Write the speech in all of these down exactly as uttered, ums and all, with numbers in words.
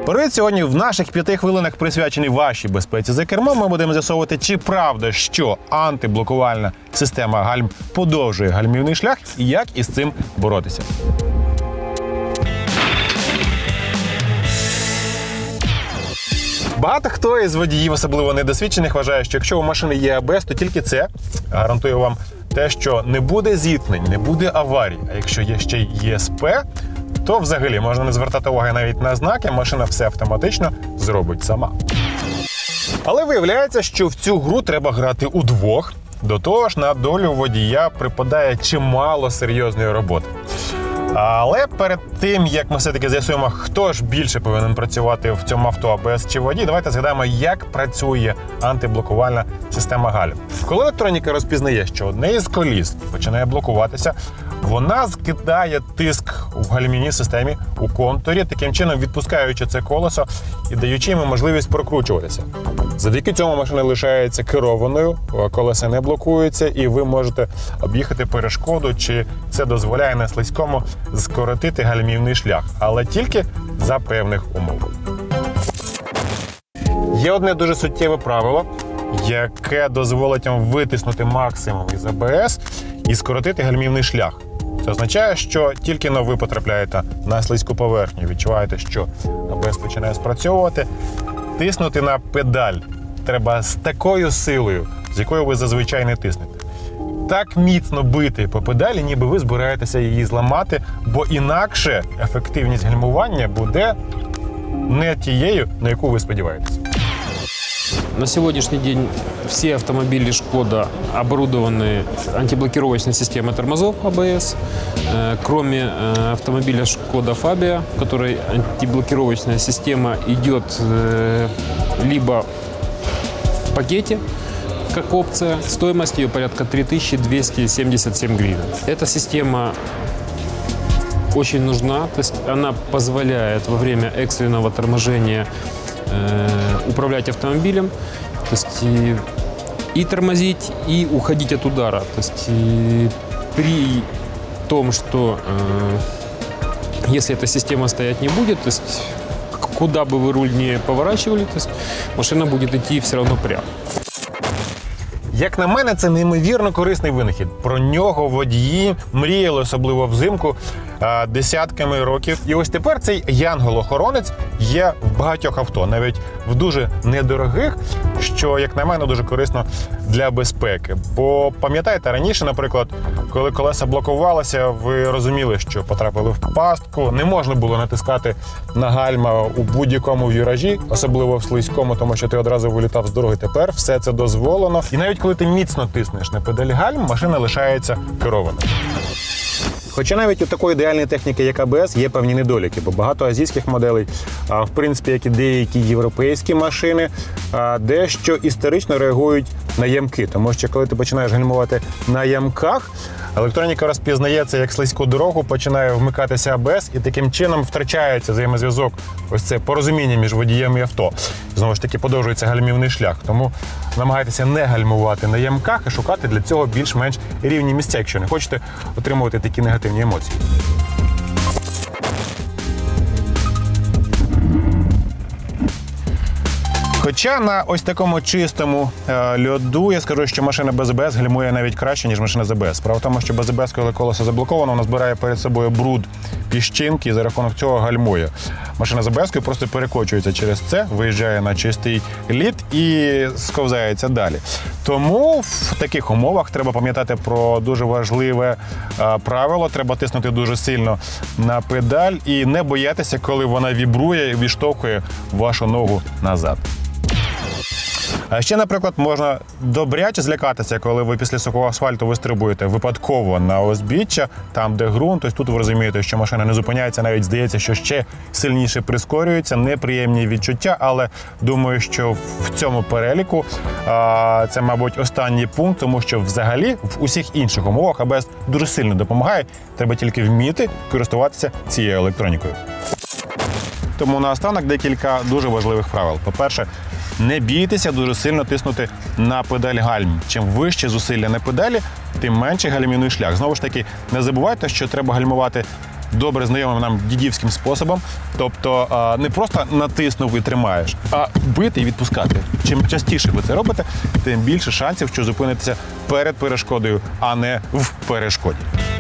Привіт! Сьогодні в наших п'яти хвилинах, присвячений вашій безпеці за кермом, ми будемо з'ясовувати, чи правда, що антиблокувальна система гальм подовжує гальмівний шлях і як із цим боротися. Багато хто із водіїв, особливо недосвідчених, вважає, що якщо у машини є а бе ес, то тільки це гарантує вам те, що не буде зіткнень, не буде аварій. А якщо є ще й і ес пе, то взагалі можна не звертати уваги навіть на знаки, машина все автоматично зробить сама. Але виявляється, що в цю гру треба грати удвох. До того ж, на долю водія припадає чимало серйозної роботи. Але перед тим, як ми все-таки з'ясуємо, хто ж більше повинен працювати в цьому авто, а бе ес чи водій, давайте згадаємо, як працює антиблокувальна система гальм. Коли електроніка розпізнає, що одне із коліс починає блокуватися, вона скидає тиск в гальмівній системі у контурі, таким чином відпускаючи це колесо і даючи йому можливість прокручуватися. Завдяки цьому машина лишається керованою, колеса не блокуються, і ви можете об'їхати перешкоду, чи це дозволяє на слизькому скоротити гальмівний шлях, але тільки за певних умов. Є одне дуже суттєве правило, яке дозволить вам витиснути максимум із а бе ес і скоротити гальмівний шлях. Це означає, що тільки но ви потрапляєте на слизьку поверхню, відчуваєте, що а бе ес починає спрацьовувати, тиснути на педаль треба з такою силою, з якою ви зазвичай не тиснете. Так міцно бити по педалі, ніби ви збираєтеся її зламати, бо інакше ефективність гальмування буде не тією, на яку ви сподіваєтесь. На сегодняшний день все автомобили «Шкода» оборудованы антиблокировочной системой тормозов а бе эс, кроме автомобиля «Шкода Фабия», в которой антиблокировочная система идет либо в пакете, как опция, стоимость ее порядка три тысячи двести семьдесят семь гривен. Эта система очень нужна, то есть она позволяет во время экстренного торможения управлять автомобилем, то есть и, и тормозить, и уходить от удара. То есть и при том, что э, если эта система стоять не будет, то есть куда бы вы руль не поворачивали, то есть машина будет идти все равно прямо. Як на мене, це неймовірно корисний винахід. Про нього водії мріяли, особливо взимку, десятками років. І ось тепер цей янгол-охоронець є в багатьох авто, навіть в дуже недорогих, що, як на мене, дуже корисно для безпеки. Бо пам'ятаєте, раніше, наприклад, коли колеса блокувалися, ви розуміли, що потрапили в пастку, не можна було натискати на гальма у будь-якому віражі, особливо в слизькому, тому що ти одразу вилітав з дороги. Тепер все це дозволено. І навіть коли ти міцно тиснеш на педаль гальм, машина лишається керованою. Хоча навіть у такої ідеальної техніки, як а бе ес, є певні недоліки, бо багато азійських моделей, в принципі, як і деякі європейські машини, дещо історично реагують на ямки. Тому що коли ти починаєш гальмувати на ямках, електроніка розпізнає це як слизьку дорогу, починає вмикатися а бе ес, і таким чином втрачається взаємозв'язок, ось це порозуміння між водієм і авто. Знову ж таки, подовжується гальмівний шлях. Тому намагайтеся не гальмувати на ямках і шукати для цього більш-менш рівні місця, якщо не хочете отримувати такі негативні емоції. Хоча на ось такому чистому е, льоду я скажу, що машина без а бе ес гальмує навіть краще, ніж машина з а бе ес. Справа в тому, що без а бе ес, коли колесо заблоковано, воно збирає перед собою бруд, піщинки і за рахунок цього гальмує. Машина з а бе ес просто перекочується через це, виїжджає на чистий лід і сковзається далі. Тому в таких умовах треба пам'ятати про дуже важливе е, правило. Треба тиснути дуже сильно на педаль і не боятися, коли вона вібрує і відштовхує вашу ногу назад. А ще, наприклад, можна добряче злякатися, коли ви після сухого асфальту вистрибуєте випадково на узбіччя, там, де ґрунт. Ось тут ви розумієте, що машина не зупиняється, навіть здається, що ще сильніше прискорюється, неприємні відчуття, але думаю, що в цьому переліку а, це, мабуть, останній пункт, тому що взагалі в усіх інших умовах а бе ес дуже сильно допомагає, треба тільки вміти користуватися цією електронікою. Тому наостанок декілька дуже важливих правил. По-перше, не бійтеся дуже сильно тиснути на педаль гальм. Чим вище зусилля на педалі, тим менший гальмівний шлях. Знову ж таки, не забувайте, що треба гальмувати добре знайомим нам дідівським способом. Тобто а, не просто натиснув і тримаєш, а бити і відпускати. Чим частіше ви це робите, тим більше шансів, що зупинитеся перед перешкодою, а не в перешкоді.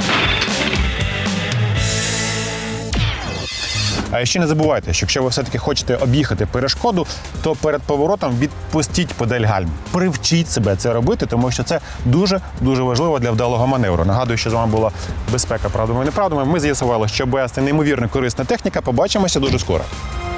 А ще не забувайте, що якщо ви все-таки хочете об'їхати перешкоду, то перед поворотом відпустіть педаль гальм. Привчіть себе це робити, тому що це дуже-дуже важливо для вдалого маневру. Нагадую, що з вами була безпека правдами і неправдами. Ми з'ясували, що АБС – це неймовірно корисна техніка. Побачимося дуже скоро.